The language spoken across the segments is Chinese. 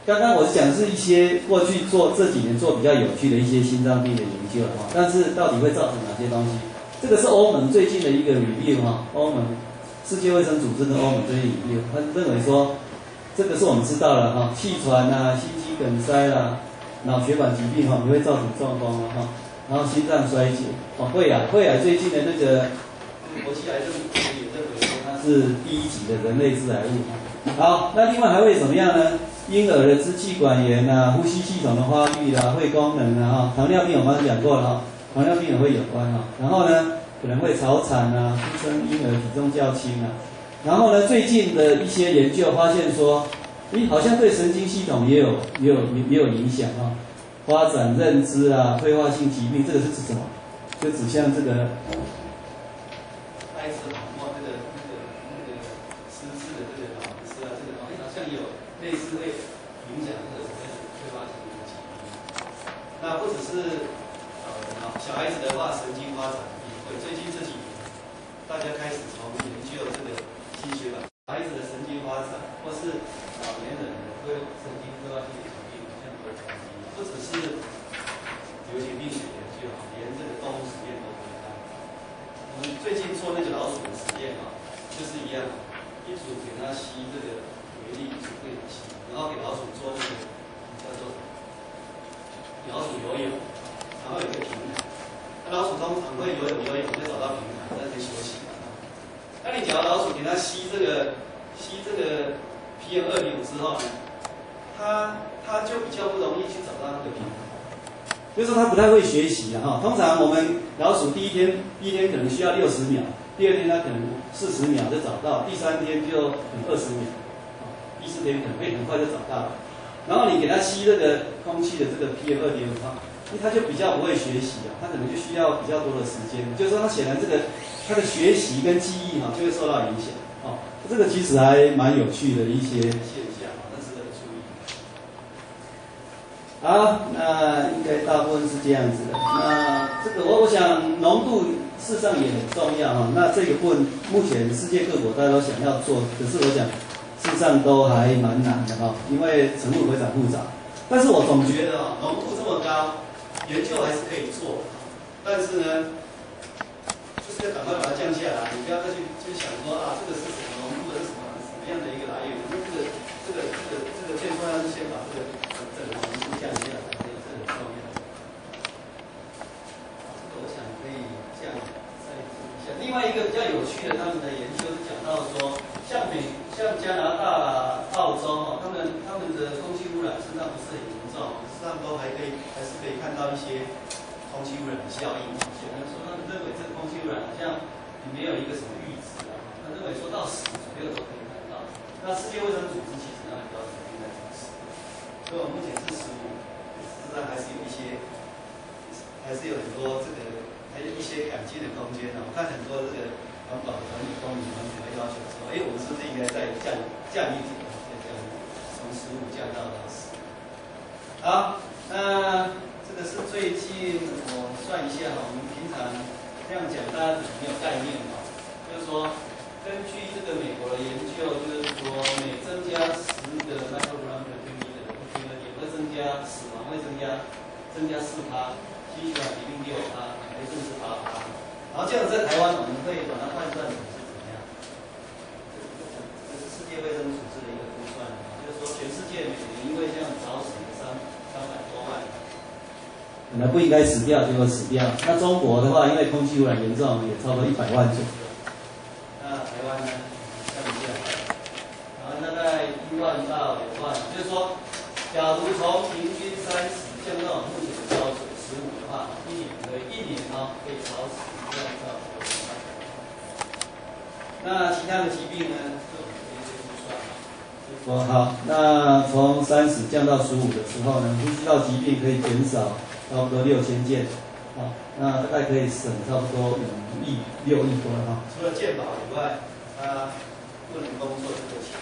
刚刚我是讲是一些过去这几年做比较有趣的一些心脏病的研究哈，但是到底会造成哪些东西？这个是欧盟最近的一个 review 哈，欧盟世界卫生组织跟欧盟最近 review， 他认为说这个是我们知道了哈，气喘啊、心肌梗塞啦、脑血管疾病哈，也会造成中风啊哈，然后心脏衰竭哦，肺癌最近的那个国际癌症也认为说它是第1级的人类致癌物。好，那另外还会怎么样呢？婴儿的支气管炎啊，呼吸系统的发育啦，肺功能啊，糖尿病我们讲过了哈，糖尿病也会有关哈。然后呢，可能会早产啊，出生婴儿体重较轻啊。然后呢，最近的一些研究发现说，好像对神经系统也有影响啊，发展认知啊，退化性疾病，这个是指什么？就指向这个。类似会影响这个退化性的疾病。那不只是小孩子的话，神经发展也会。最近这几年，大家开始从研究这个心血管，小孩子的神经发展，或是老年人的神经退化性的疾病，像都有关系。不只是流行病学研究，连这个动物实验都可以看。我们最近做那个老鼠的实验就是一样，一组给它吸这个。一组对吸，然后给老鼠做那个叫做老鼠游泳，然后有一个平台。那老鼠通常会游泳就找到平台，在那边休息。那你假如老鼠给它吸这个 PM2.5之后呢，它就比较不容易去找到那个平台，就是说它不太会学习哈。通常我们老鼠第一天可能需要60秒，第2天它可能40秒就找到，第3天就可能20秒。第4天可能会很快就找到了，然后你给它吸这个空气的这个 PM2.5，它就比较不会学习它可能就需要比较多的时间。就是说，它显然它的学习跟记忆就会受到影响这个其实还蛮有趣的一些现象那值得注意。好，那应该大部分是这样子的。那这个我想浓度事实上也很重要那这个部分目前世界各国大家都想要做，可是我想。事实上都还蛮难的因为程度非常复杂。但是我总觉得浓度这么高，研究还是可以做，但是呢，就是要赶快把它降下来，你不要再去想说这个是什么浓度的，是什么样的一个来源？这个最重要是先把这个浓度降下来，这很重要。这个我想可以这样再提一下。另外一个比较有趣的，他们的研究是讲到说，像加拿大啦、澳洲他们的空气污染实际上不是很严重，实际上都还是可以看到一些空气污染的效应出现。他们认为这个空气污染好像没有一个什么阈值他认为说到10左右都可以看到。那世界卫生组织其实那个标准应该是10，所以我们目前是15，实际上还是有很多还有一些改进的空间我看很多这个。环保的团体公民会要求说，我们是不是应该再降一点，从15降到10？好，那这个是最近我算一下我们平常这样讲，大家没有概念就是说，根据这个美国的研究，就是说每增加10个 microgram per millimeter 也会增加死亡会增加4%，心血管疾病6%，癌症是8%。然后这样在台湾，我们会把它换算成是怎么样？这是世界卫生组织的一个估算就是说全世界每年因为这样早死的300多万，本来不应该死掉，结果死掉。那中国的话，因为空气污染严重，也超过100万左右。那台湾呢，看一下，台湾大概1万到2万，就是说，假如从平均30降到目前的标准15的话，一年可以早死。那其他的疾病呢？就我们可以估算。好，那从30降到15的时候呢，呼吸道疾病可以减少差不多6000件，那大概可以省差不多6亿多了除了健保以外，他不能工作这个钱。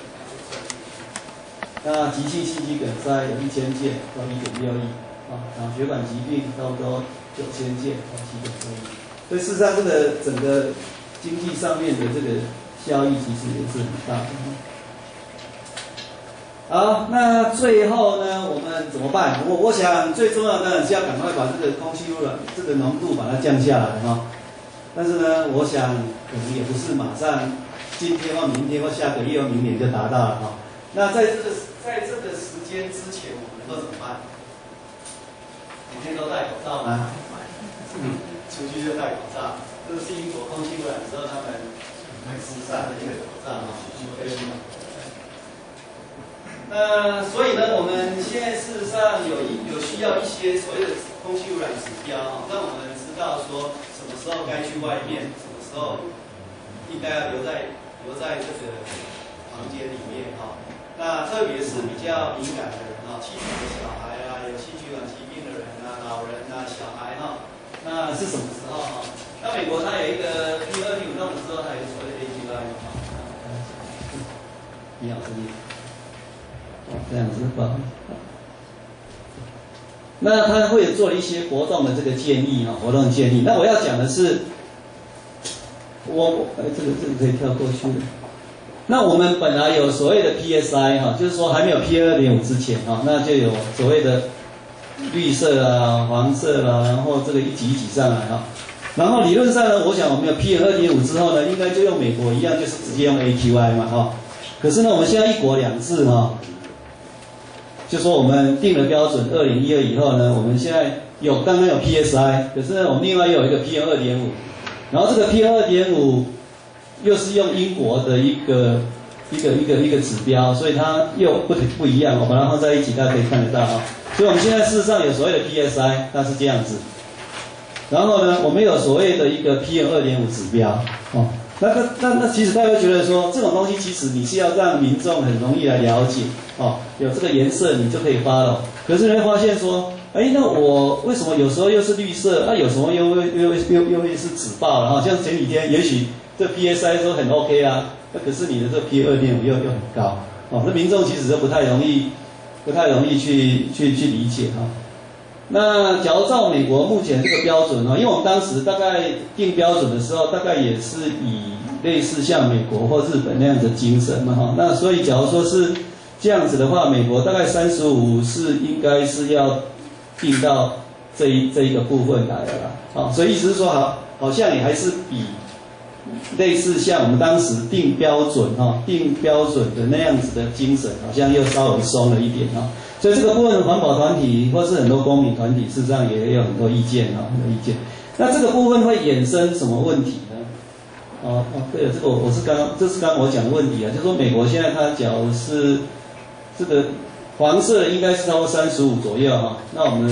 那急性心肌梗塞有1000件到1.6亿，脑血管疾病差不多9000件到7.2亿。所以事实上，这个整个经济上面的这个效益其实也是很大的。 好，那最后呢，我们怎么办？我想最重要的是要赶快把这个空气污染这个浓度把它降下来哈。但是呢，我想可能也不是马上今天或明天或下个月或明年就达到了哈。那在这个时间之前，我们能够怎么办？每天都戴口罩吗？出去就戴口罩。这是英国空气污染之后他们很时尚的一个口罩哈。所以呢，我们现在事实上有需要一些所谓的空气污染指标哈，让我们知道说什么时候该去外面，什么时候应该要留在这个房间里面哈。那特别是比较敏感的人哈，气喘的小孩啊，有心血管疾病的人啊，老人啊，小孩哈，那是什么时候哈？那美国它有一个 PM2.5弄的时候，它有所谓的 AQI 哈。你好，声音。这样子吧。那他会做了一些活动的这个建议啊，活动建议。那我要讲的是，这个可以跳过去的。那我们本来有所谓的 PSI 哈，就是说还没有 PM2.5之前哈，那就有所谓的绿色啊、黄色啊，然后这个一级一级上来哈。然后理论上呢，我想我们有 PM2.5之后呢，应该就用美国一样，就是直接用 AQI 嘛哈。可是呢，我们现在一国两制哈。就说我们定了标准，2012以后呢，我们现在刚刚有 PSI， 可是呢，我们另外又有一个 PM2.5， 然后这个 PM2.5 又是用英国的一个指标，所以它又不一样，我把它放在一起，大家可以看得到啊。所以我们现在事实上有所谓的 PSI， 它是这样子，然后呢，我们有所谓的一个 PM2.5 指标哦。那其实大家会觉得说，这种东西其实你是要让民众很容易来了解哦，有这个颜色你就可以follow。可是你会发现说，那我为什么有时候又是绿色，那有时候又会是紫爆了哈？像前几天也许这 PSI 说很 OK 啊，那可是你的这 PM2.5 又很高哦，那民众其实就不太容易去理解哈。那假如照美国目前这个标准因为我们当时大概定标准的时候，大概也是以类似像美国或日本那样的精神嘛哈。那所以假如说是这样子的话，美国大概35是应该是要定到这一个部分来的啦。所以意思是说好像也还是比类似像我们当时定标准的那样子的精神，好像又稍微松了一点哈。所以这个部分环保团体或是很多公民团体，事实上也有很多意见很多意见。那这个部分会衍生什么问题呢？对了，这是刚我讲的问题啊，就是说美国现在它假如是这个黄色应该是超过35左右哈，那我们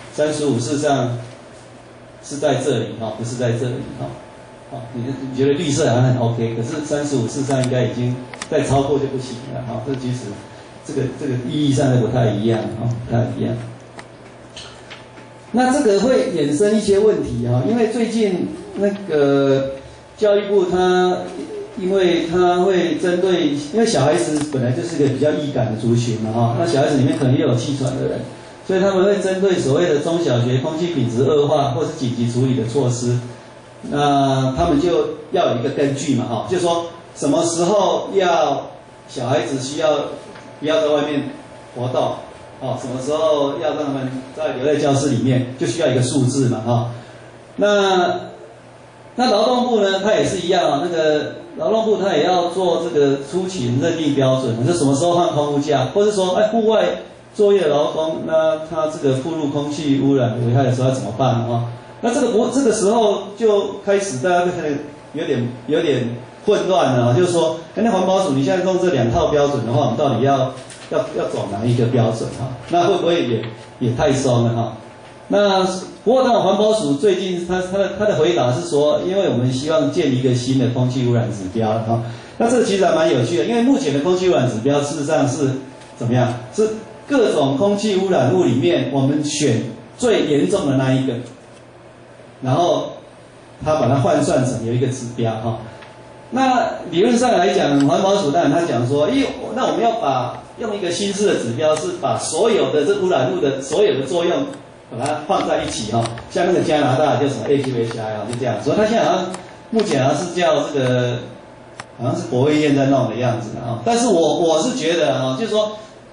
35事实上是在这里哈，不是在这里哈。你觉得绿色好像很 OK， 可是35事实上应该已经再超过就不行了哈，这其实。这个意义上的不太一样不太一样。那这个会衍生一些问题因为最近那个教育部因为它会针对，因为小孩子本来就是一个比较易感的族群嘛那小孩子里面可能也有气喘的人，所以他们会针对所谓的中小学空气品质恶化或是紧急处理的措施，那他们就要有一个根据嘛就是说什么时候要小孩子需要不要在外面活动什么时候要让他们留在教室里面，就需要一个数字嘛那劳动部呢，它也是一样那个劳动部它也要做这个出勤认定标准，就什么时候放空屋假，或者说户外作业劳工，那他这个暴露空气污染危害的时候要怎么办那这个时候就开始大家就开始有点混乱了就是说，那环保署你现在用这2套标准的话，我们到底要走哪一个标准那会不会也太松了那不过环保署最近他的回答是说，因为我们希望建立一个新的空气污染指标那这个其实还蛮有趣的，因为目前的空气污染指标事实上是怎么样？是各种空气污染物里面我们选最严重的那一个，然后他把它换算成有一个指标那理论上来讲，环保署当然他讲说，那我们要用一个新式的指标，是把所有的这污染物的所有的作用把它放在一起像那个加拿大叫什么 AQHI 就这样，所以他现在好像目前好像是叫这个好像是国卫院在弄的样子但是我是觉得就是说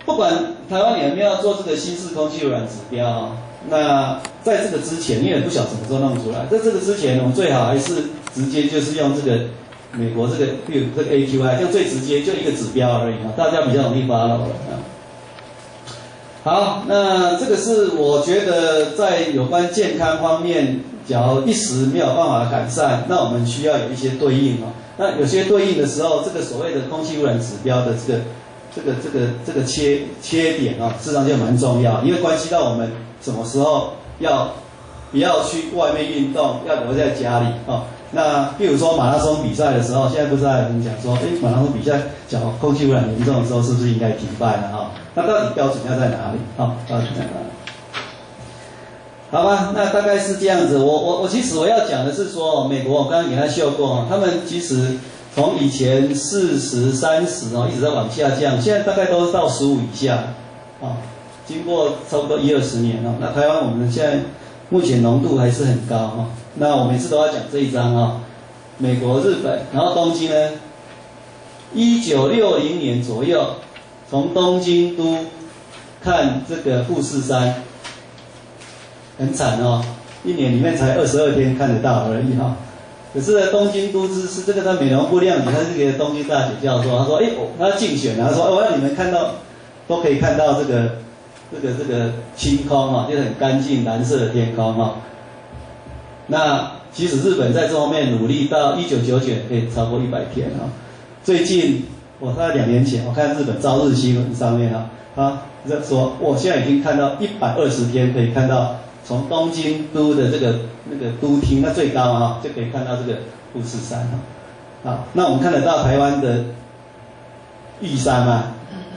不管台湾你有没有做这个新式空气污染指标啊，那在这个之前，你也不晓得什么时候弄出来。在这个之前，我们最好还是直接就是用这个美国这个，比如这个 AQI， 就最直接就一个指标而已啊，大家比较容易 follow 了啊。好，那这个是我觉得在有关健康方面，假如一时没有办法改善，那我们需要有一些对应啊。那有些对应的时候，这个所谓的空气污染指标的这个切点啊，事实上就蛮重要，因为关系到我们什么时候不要去外面运动，要留在家里啊。那比如说马拉松比赛的时候，现在不是还有人讲说，马拉松比赛假如空气污染严重的时候，是不是应该停办了啊？那到底标准要在哪里啊？到底在哪里？好吧，那大概是这样子。我其实我要讲的是说，美国我刚刚给他秀过，他们其实从以前40、30一直在往下降，现在大概都是到15以下啊。经过差不多10-20年那台湾我们现在目前浓度还是很高哈。那我每次都要讲这一张啊，美国、日本，然后东京呢，1960年左右，从东京都看这个富士山。很惨哦，一年里面才22天看得到而已哈。可是呢，东京都知事这个在美容部亮理，他是个东京大学教授，他说，他竞选，他说，我让你们看到，都可以看到这个晴空啊，就是很干净蓝色的天空哈。那其实日本在这方面努力到1999年可以超过100天啊。最近我大概2年前，我看日本朝日新闻上面他说，我现在已经看到120天可以看到。从东京都的那个都厅，那最高啊，就可以看到这个富士山啊。好，那我们看得到台湾的玉山吗？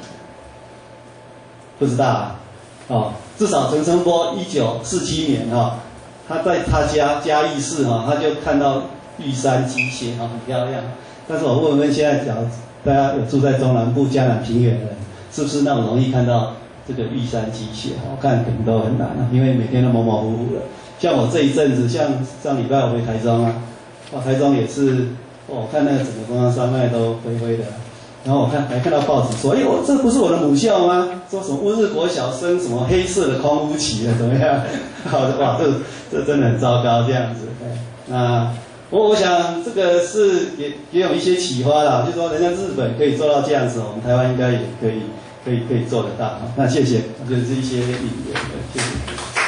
不知道啊。哦，至少陈澄波1947年他在他家嘉义市他就看到玉山机械很漂亮。但是我问问现在，假如大家有住在中南部嘉南平原的人，是不是那么容易看到？这个玉山机械，我看可能都很难因为每天都模模糊糊的。像我这一阵子，像上礼拜我回台中台中也是，我看那个整个中央山脉都灰灰的。然后我还看到报纸说，这不是我的母校吗？说什么乌日国小升什么黑色的空屋旗了，怎么样？哇，这真的很糟糕这样子。那我想这个是也有一些启发啦，就是说人家日本可以做到这样子，我们台湾应该也可以做得到。那谢谢，就是一些引言，谢谢。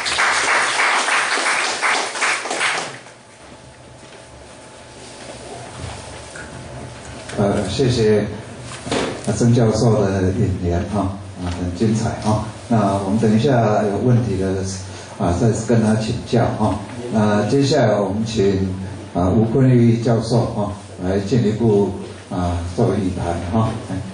谢谢曾教授的引言很精彩那我们等一下有问题的再跟他请教那接下来我们请吴坤玉教授来进一步作为语谈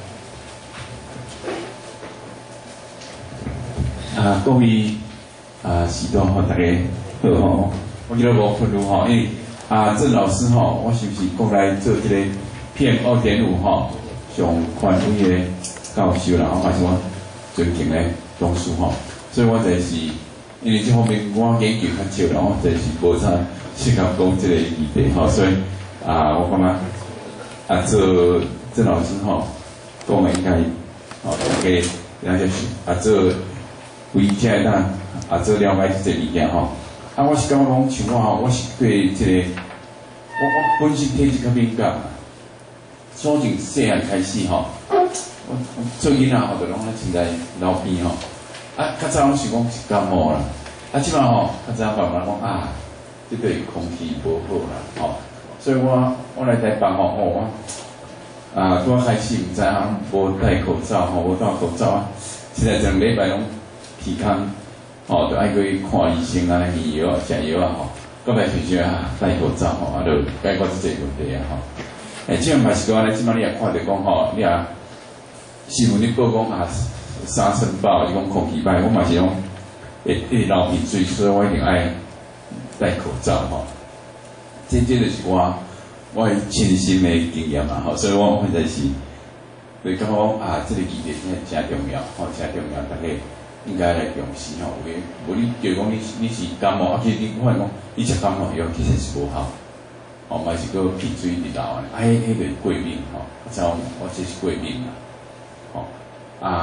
各位时段大家好我叫吴坤玉因为郑老师我是不是过来做这个 PM2.5上权威的教授啦，嘛是我尊敬的同事所以我就是因为这方面我研究较少啦，我就是无啥适合讲这个议题所以我感觉做郑老师讲的应该大家了解做为这当做了解这个物件我是感觉讲像我是对这个我本身体质较敏感。从从细汉开始我做囡仔就拢咧住在路边较早拢是讲是感冒啦，即摆较早慢慢讲这对空气无好啦所以我来台北我拄开始毋知无戴口罩无戴口罩现在整礼拜拢鼻空就爱去看医生验药食药到来时阵戴口罩就解决这个问题即样嘛是讲咧，即摆你也看到讲你也新闻咧报讲沙尘暴，是讲空气歹，我嘛是讲会一直流鼻水，所以我一定爱戴口罩这就是我亲身的经验所以我实在是对感觉讲这个议题真重要真重要，大家应该来重视无你就讲你是感冒其实你看讲你食感冒药其实是无效。嘛是个鼻水直流迄个过敏我这是过敏啦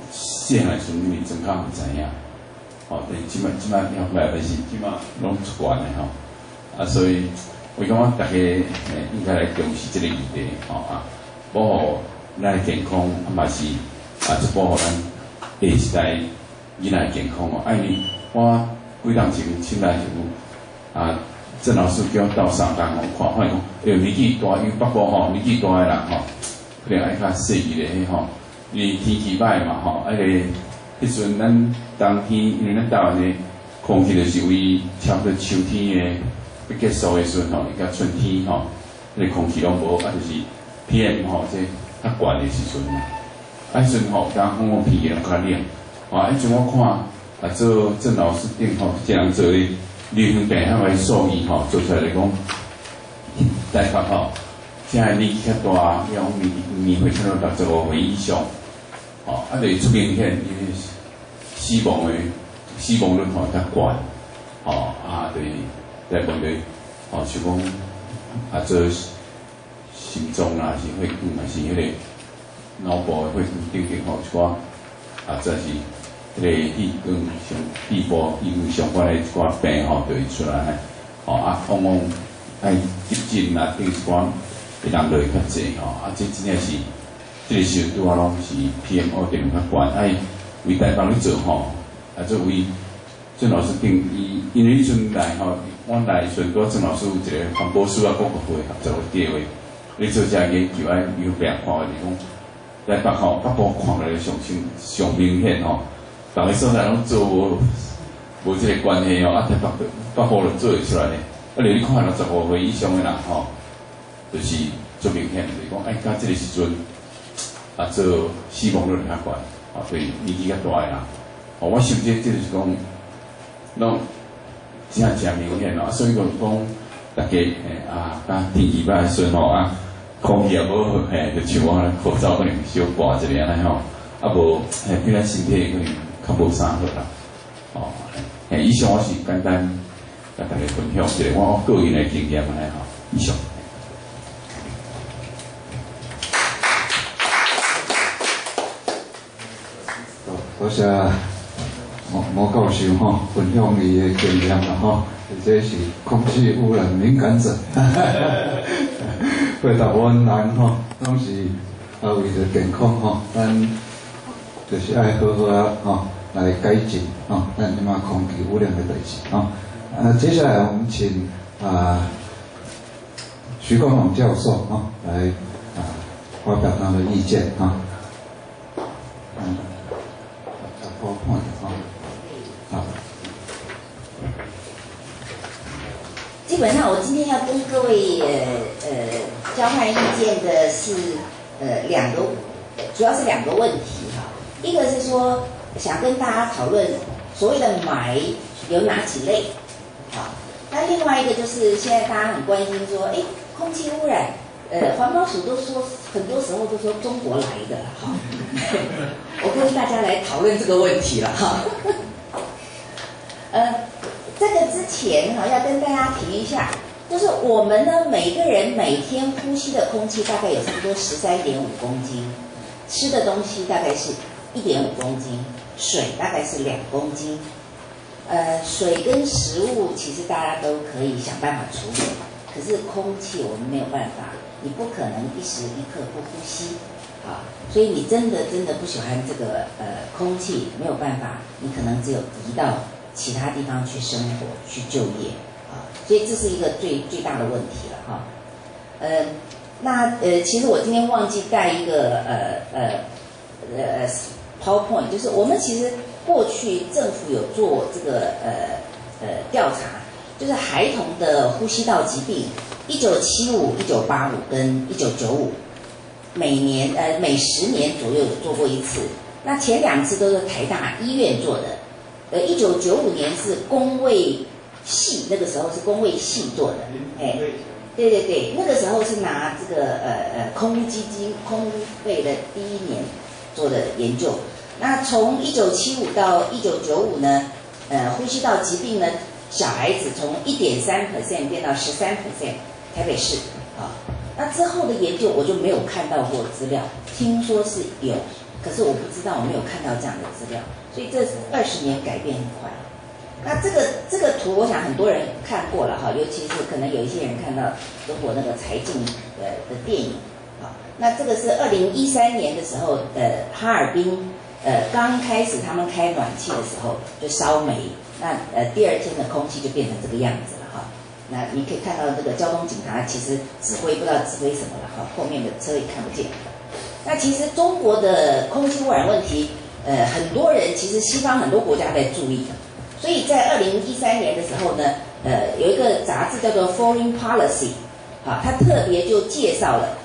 细汉时阵因为真较唔知影，但是即摆了解的是即摆拢出关的啊，所以我感觉大家应该来重视这个议题保护咱的健康，嘛是去保护咱下一代囡仔健康因为我几当前请来就郑老师叫我到上工看讲，年纪大，因为北部年纪大的人可能爱较细致的因为天气歹嘛迄阵咱冬天，因为咱台湾的空气就是为差不多秋天的要结束的时阵甲春天迄个空气拢无，就是 PM 这较悬的时阵嘛，迄阵当风天气拢较冷，迄阵我看做郑老师顶这人做的流行病遐个数据做出来来讲，大概现在年纪较大，年岁可能65岁以上，就是出明显，因为死亡率较悬，就是在问题，像讲做心脏啦，是血管，是迄个脑部的血管等等一寡这是迄个血管上肺部血管相关的一寡病就会出来，往往爱急诊啊，等一寡会人落较济这真正是这个时阵拄拢是 PM2.5较悬，爱为台帮你做做为郑老师定因为迄阵来我来时阵，郑老师有一个环保署国合会合作的计划，你做这研究爱有病看的是讲，在北部看来上明显别个所在拢做无这个关系在北部就做会出来的。你看到65岁以上的人就是最明显，就是讲到这个时阵做死亡率较悬对年纪较大的人我想这就是讲，拢真明显所以讲大家天气歹的时阵空气也无好就像我口罩可能小挂一个安尼无对咱身体可能较无啥好啦以上我是简单甲大家分享一个我个人的经验以上。 多谢毛教授分享伊的经验啦这是空气污染敏感者，会大部分人拢是为着健康咱就是爱好来改进咱即马空气污染的代志接下来我们请徐光荣教授来发表他的意见基本上，我今天要跟各位交换意见的是主要是两个问题一个是说想跟大家讨论所谓的霾有哪几类那另外一个就是现在大家很关心说，空气污染，环保署都说很多时候都说中国来的我跟大家来讨论这个问题了这个之前要跟大家提一下，就是我们呢每个人每天呼吸的空气大概有差不多13.5公斤，吃的东西大概是1.5公斤，水大概是2公斤。水跟食物其实大家都可以想办法处理，可是空气我们没有办法，你不可能一时一刻不呼吸所以你真的不喜欢这个空气，没有办法，你可能只有移到其他地方去生活去就业所以这是一个最大的问题了那其实我今天忘记带一个PowerPoint， 就是我们其实过去政府有做这个调查，就是孩童的呼吸道疾病，1975、1985跟1995，每10年左右有做过一次。那前2次都是台大医院做的，1995年是公卫系，那个时候是公卫系做的，对，那个时候是拿这个空肺的第1年做的研究。那从1975到1995呢，呼吸道疾病呢，小孩子从1.3% 变到13%，台北市那之后的研究我就没有看到过资料，听说是有可是我不知道，我没有看到这样的资料，所以这20年改变很快。那这个图，我想很多人看过了哈，尤其是可能有一些人看到中国那个财经的电影。好，那这个是2013年的时候，哈尔滨刚开始他们开暖气的时候就烧煤，那第二天的空气就变成这个样子了哈。那你可以看到这个交通警察其实指挥不知道指挥什么了哈，后面的车也看不见。那其实中国的空气污染问题，很多人其实西方很多国家在注意的。所以在2013年的时候呢，有一个杂志叫做 Foreign Policy， 啊，它特别就介绍了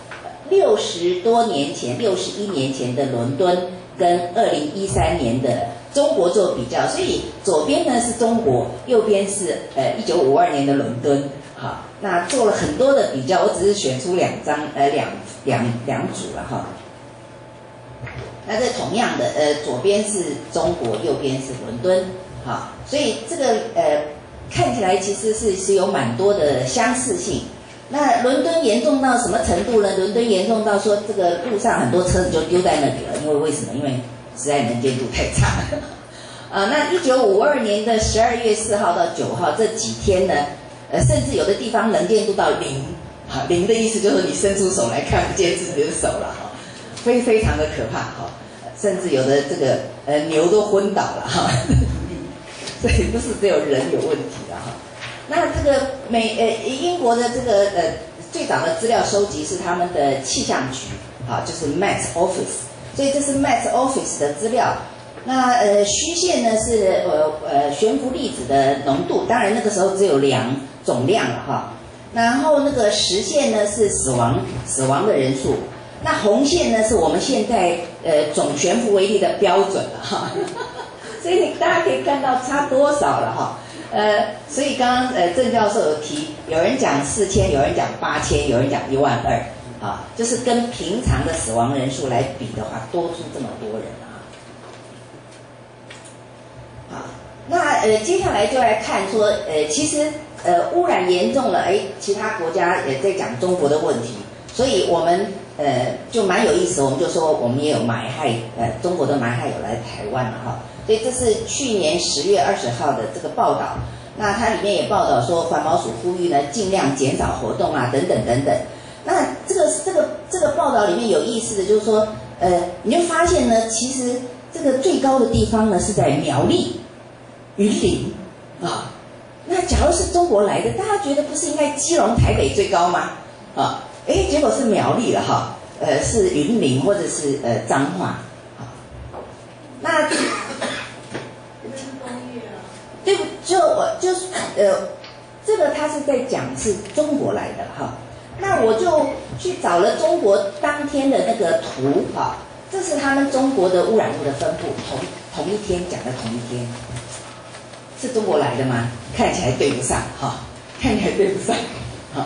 60多年前、61年前的伦敦跟2013年的中国做比较。所以左边呢是中国，右边是1952年的伦敦，好，那做了很多的比较，我只是选出两组了哈。那这同样的，左边是中国，右边是伦敦。好，所以这个看起来其实是有蛮多的相似性。那伦敦严重到什么程度呢？伦敦严重到说这个路上很多车子就丢在那里了，因为什么？因为实在能见度太差了。那1952年的12月4号到9号这几天呢，甚至有的地方能见度到0，好，0的意思就是你伸出手来看不见自己的手了哈，非常的可怕哈，甚至有的这个牛都昏倒了哈。所以不是只有人有问题了哈。那这个英国的这个最早的资料收集是他们的气象局，啊，就是 Met Office， 所以这是 Met Office 的资料。那虚线呢是悬浮粒子的浓度，当然那个时候只有量总量了哈。然后那个实线呢是死亡的人数，那红线呢是我们现在总悬浮微粒的标准了哈。所以大家可以看到差多少了哈，所以刚刚郑教授有提，有人讲4000，有人讲8000，有人讲12000，啊，就是跟平常的死亡人数来比的话，多出这么多人啊。好，那接下来就来看说，其实污染严重了，其他国家也在讲中国的问题，所以我们就蛮有意思，我们就说我们也有霾害，中国的霾害有来台湾了哈。所以这是去年10月20号的这个报道，那它里面也报道说环保署呼吁呢尽量减少活动啊等等等等。那这个报道里面有意思的就是说，你就发现呢，其实这个最高的地方呢是在苗栗、云林啊。那假如是中国来的，大家觉得不是应该基隆、台北最高吗？啊，结果是苗栗了哈，是云林或者是彰化。那对不？这个他是在讲是中国来的哈。那我就去找了中国当天的那个图哈，这是他们中国的污染物的分布，同一天讲的同一天，是中国来的吗？看起来对不上哈，看起来对不上哈。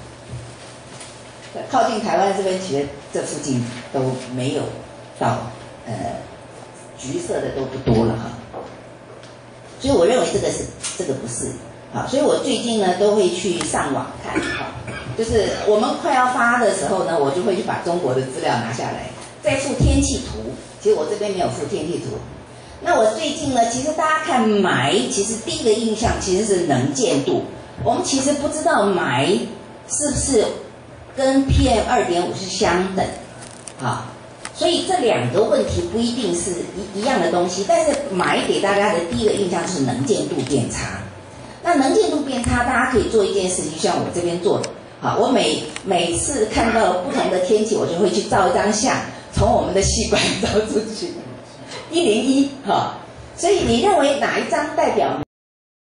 靠近台湾这边，其实这附近都没有到橘色的都不多了哈。所以我认为这个不是啊，所以我最近呢都会去上网看哈，就是我们快要发的时候呢，我就会去把中国的资料拿下来，再附天气图。其实我这边没有附天气图。那我最近呢，其实大家看霾，其实第一个印象其实是能见度。我们其实不知道霾是不是跟 PM2.5 是相等啊。所以这两个问题不一定是一样的东西，但是霾给大家的第一个印象就是能见度变差。那能见度变差，大家可以做一件事情，像我这边做的，好，我每次看到不同的天气，我就会去照一张相，从我们的细管照出去，101哈。所以你认为哪一张代表